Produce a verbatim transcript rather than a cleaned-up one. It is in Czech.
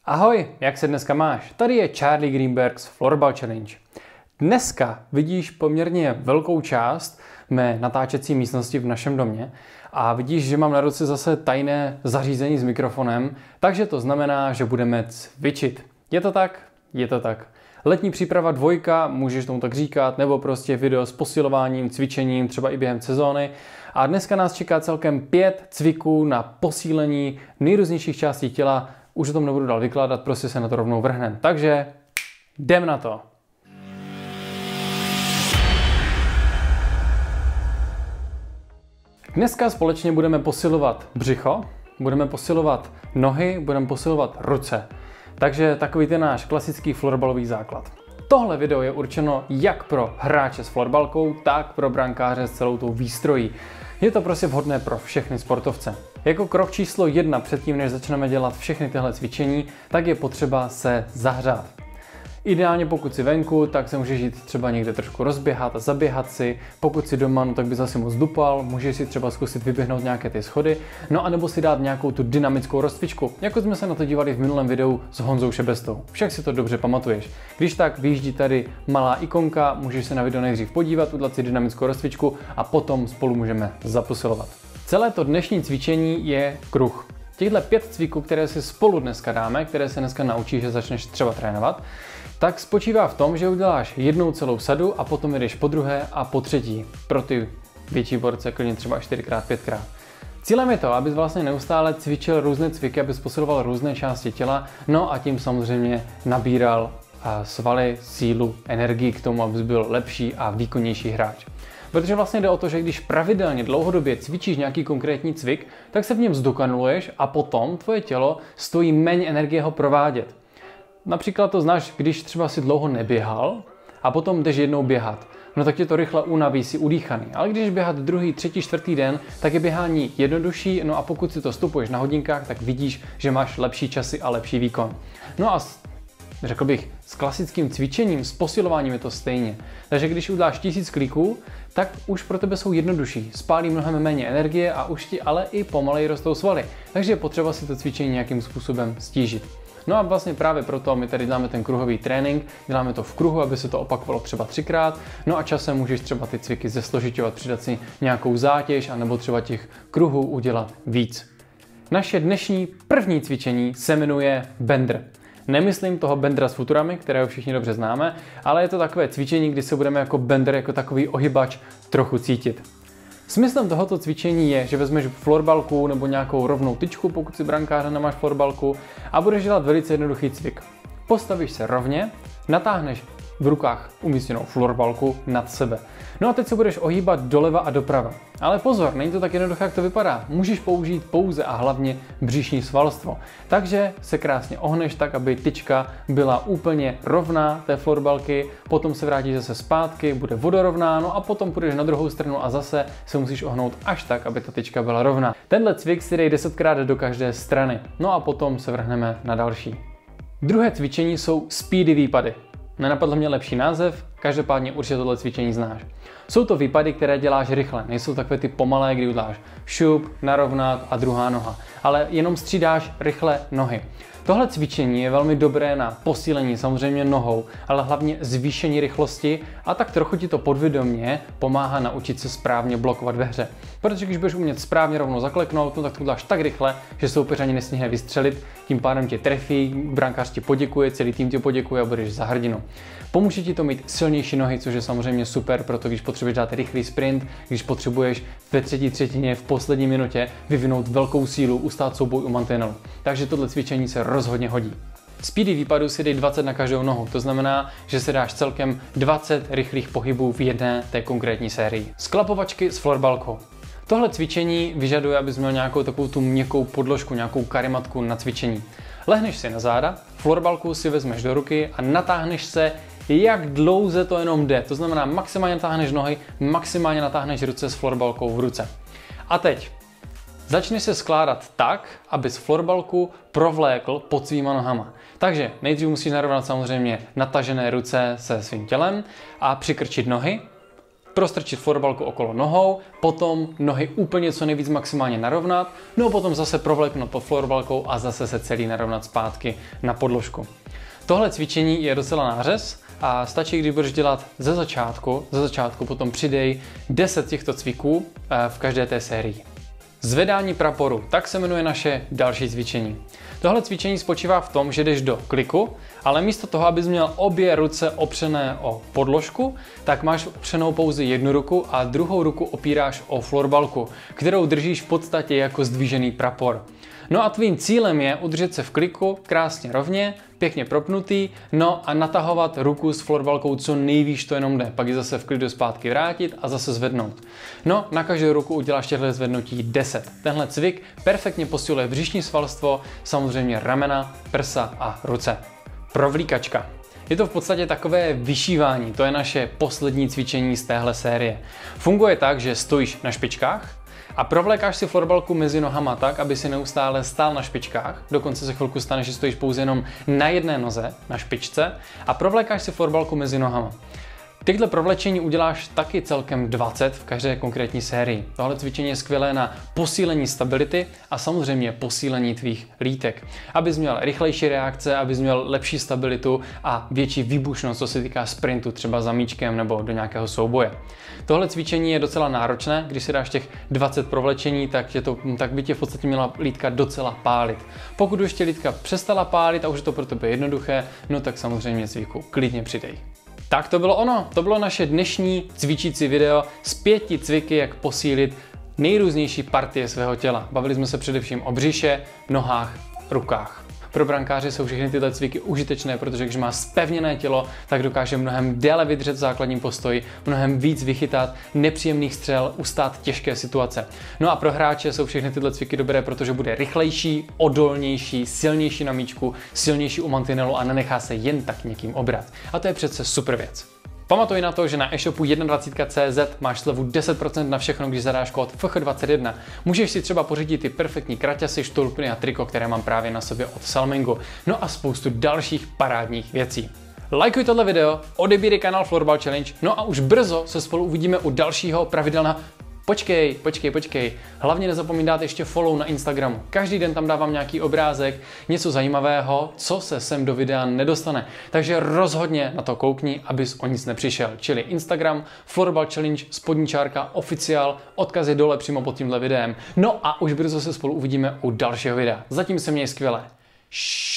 Ahoj, jak se dneska máš? Tady je Charlie Greenberg z Florbal Challenge. Dneska vidíš poměrně velkou část mé natáčecí místnosti v našem domě a vidíš, že mám na ruce zase tajné zařízení s mikrofonem, takže to znamená, že budeme cvičit. Je to tak? Je to tak. Letní příprava dvojka, můžeš tomu tak říkat, nebo prostě video s posilováním, cvičením, třeba i během sezóny. A dneska nás čeká celkem pět cviků na posílení nejrůznějších částí těla. Už o tom nebudu dál vykládat, prostě se na to rovnou vrhnem. Takže jdem na to. Dneska společně budeme posilovat břicho, budeme posilovat nohy, budeme posilovat ruce. Takže takový ten náš klasický florbalový základ. Tohle video je určeno jak pro hráče s florbalkou, tak pro brankáře s celou tou výstrojí. Je to prostě vhodné pro všechny sportovce. Jako krok číslo jedna předtím, než začneme dělat všechny tyhle cvičení, tak je potřeba se zahřát. Ideálně pokud jsi venku, tak se můžeš jít třeba někde trošku rozběhat a zaběhat si. Pokud jsi doma, no tak bys asi moc dupal, můžeš si třeba zkusit vyběhnout nějaké ty schody, no a nebo si dát nějakou tu dynamickou rozcvičku, jako jsme se na to dívali v minulém videu s Honzou Šebestou. Však si to dobře pamatuješ. Když tak vyjíždí tady malá ikonka, můžeš se na video nejdřív podívat, udělat si dynamickou rozcvičku a potom spolu můžeme zaposilovat. Celé to dnešní cvičení je kruh. Těchto pět cviků, které si spolu dneska dáme, které se dneska naučíš, že začneš třeba trénovat, tak spočívá v tom, že uděláš jednou celou sadu a potom jdeš po druhé a po třetí. Pro ty větší borce klidně třeba čtyřikrát, pětkrát. Cílem je to, abys vlastně neustále cvičil různé cviky, abys posiloval různé části těla, no a tím samozřejmě nabíral svaly, sílu, energii k tomu, abys byl lepší a výkonnější hráč. Protože vlastně jde o to, že když pravidelně dlouhodobě cvičíš nějaký konkrétní cvik, tak se v něm zdokonaluješ a potom tvoje tělo stojí méně energie ho provádět. Například to znáš, když třeba si dlouho neběhal a potom jdeš jednou běhat. No tak tě to rychle unaví, si udýchaný. Ale když běhat druhý, třetí, čtvrtý den, tak je běhání jednodušší, no a pokud si to stupuješ na hodinkách, tak vidíš, že máš lepší časy a lepší výkon. No a řekl bych, s klasickým cvičením, s posilováním je to stejně. Takže když uděláš tisíc kliků, tak už pro tebe jsou jednodušší. Spálí mnohem méně energie a už ti ale i pomaleji rostou svaly. Takže je potřeba si to cvičení nějakým způsobem stížit. No a vlastně právě proto my tady děláme ten kruhový trénink, děláme to v kruhu, aby se to opakovalo třeba třikrát, no a časem můžeš třeba ty cviky zesložiťovat, přidat si nějakou zátěž, anebo třeba těch kruhů udělat víc. Naše dnešní první cvičení se jmenuje bender. Nemyslím toho bendera s futurami, kterého všichni dobře známe, ale je to takové cvičení, kdy se budeme jako bender, jako takový ohybač trochu cítit. Smyslem tohoto cvičení je, že vezmeš florbalku nebo nějakou rovnou tyčku, pokud si brankář a nemáš florbalku, a budeš dělat velice jednoduchý cvik. Postavíš se rovně, natáhneš v rukách umístěnou florbalku nad sebe. No a teď se budeš ohýbat doleva a doprava. Ale pozor, není to tak jednoduché, jak to vypadá. Můžeš použít pouze a hlavně břišní svalstvo. Takže se krásně ohneš tak, aby tyčka byla úplně rovná té florbalky, potom se vrátíš zase zpátky, bude vodorovná, no a potom půjdeš na druhou stranu a zase se musíš ohnout až tak, aby ta tyčka byla rovná. Tenhle cvik si dej desetkrát do každé strany. No a potom se vrhneme na další. Druhé cvičení jsou speedy výpady. Nenapadl mě lepší název, každopádně určitě tohle cvičení znáš. Jsou to výpady, které děláš rychle, nejsou takové ty pomalé, kdy uděláš šup, narovnat a druhá noha, ale jenom střídáš rychle nohy. Tohle cvičení je velmi dobré na posílení samozřejmě nohou, ale hlavně zvýšení rychlosti a tak trochu ti to podvědomě pomáhá naučit se správně blokovat ve hře. Protože když budeš umět správně rovnou zakleknout, no tak to uděláš tak rychle, že soupeř ani nesmí vystřelit, tím pádem tě trefí, brankář ti poděkuje, celý tým ti poděkuje a budeš za hrdinu. Pomůže ti to mít silnější nohy, což je samozřejmě super, protože když potřebuješ dát rychlý sprint, když potřebuješ ve třetí třetině v poslední minutě vyvinout velkou sílu, ustát souboj u mantinelu. Takže tohle cvičení se rozhodně hodí. Speedy výpadu si dej dvacet na každou nohu, to znamená, že se dáš celkem dvacet rychlých pohybů v jedné té konkrétní sérii. Sklapovačky s florbalkou. Tohle cvičení vyžaduje, abys měl nějakou takovou tu měkkou podložku, nějakou karimatku na cvičení. Lehneš si na záda, florbalku si vezmeš do ruky a natáhneš se, jak dlouze to jenom jde. To znamená, maximálně natáhneš nohy, maximálně natáhneš ruce s florbalkou v ruce. A teď začneš se skládat tak, abys florbalku provlékl pod svýma nohama. Takže nejdřív musíš narovnat samozřejmě natažené ruce se svým tělem a přikrčit nohy. prostrčit florbalku okolo nohou, potom nohy úplně co nejvíc maximálně narovnat, no a potom zase provleknout pod florbalkou a zase se celý narovnat zpátky na podložku. Tohle cvičení je docela nářez a stačí, když budeš dělat ze začátku, ze začátku potom přidej deset těchto cviků v každé té sérii. Zvedání praporu, tak se jmenuje naše další cvičení. Tohle cvičení spočívá v tom, že jdeš do kliku, ale místo toho, abys měl obě ruce opřené o podložku, tak máš opřenou pouze jednu ruku a druhou ruku opíráš o florbalku, kterou držíš v podstatě jako zdvížený prapor. No a tvým cílem je udržet se v kliku krásně rovně, pěkně propnutý, no a natahovat ruku s florbalkou co nejvíš to jenom jde, pak ji zase v klidu zpátky vrátit a zase zvednout. No, na každou ruku uděláš těchto zvednutí deset. Tenhle cvik perfektně posiluje břišní svalstvo, samozřejmě ramena, prsa a ruce. Provlíkačka. Je to v podstatě takové vyšívání, to je naše poslední cvičení z téhle série. Funguje tak, že stojíš na špičkách a provlékáš si florbalku mezi nohama tak, aby si neustále stál na špičkách, dokonce se chvilku stane, že stojíš pouze jenom na jedné noze, na špičce, a provlékáš si florbalku mezi nohama. Tyhle provlečení uděláš taky celkem dvacet v každé konkrétní sérii. Tohle cvičení je skvělé na posílení stability a samozřejmě posílení tvých lítek. Abys měl rychlejší reakce, abys měl lepší stabilitu a větší výbušnost, co se týká sprintu, třeba za míčkem nebo do nějakého souboje. Tohle cvičení je docela náročné, když si dáš těch dvacet provlečení, tak, je to, tak by tě v podstatě měla lítka docela pálit. Pokud už tě lítka přestala pálit a už je to pro tebe jednoduché, no tak samozřejmě cviku klidně přidej. Tak to bylo ono, to bylo naše dnešní cvičící video s pěti cviky, jak posílit nejrůznější partie svého těla. Bavili jsme se především o břiše, nohách, rukách. Pro brankáře jsou všechny tyhle cviky užitečné, protože když má zpevněné tělo, tak dokáže mnohem déle vydržet v základním postoji, mnohem víc vychytat nepříjemných střel, ustát těžké situace. No a pro hráče jsou všechny tyhle cviky dobré, protože bude rychlejší, odolnější, silnější na míčku, silnější u mantinelu a nenechá se jen tak někým obrat. A to je přece super věc. Pamatuj na to, že na e-shopu dvacet jedna tečka cé zet máš slevu deset procent na všechno, když zadáš kód F H dvacet jedna. Můžeš si třeba pořídit ty perfektní kraťasy, štulpny a triko, které mám právě na sobě od Salmingu. No a spoustu dalších parádních věcí. Lajkuj tohle video, odebírej kanál Florbal Challenge, no a už brzo se spolu uvidíme u dalšího pravidelného. Počkej, počkej, počkej. Hlavně nezapomeň dát ještě follow na Instagramu. Každý den tam dávám nějaký obrázek, něco zajímavého, co se sem do videa nedostane. Takže rozhodně na to koukni, abys o nic nepřišel. Čili Instagram, Florbal Challenge, spodní čárka, oficiál, odkaz je dole přímo pod tímhle videem. No a už brzo se spolu uvidíme u dalšího videa. Zatím se měj skvěle.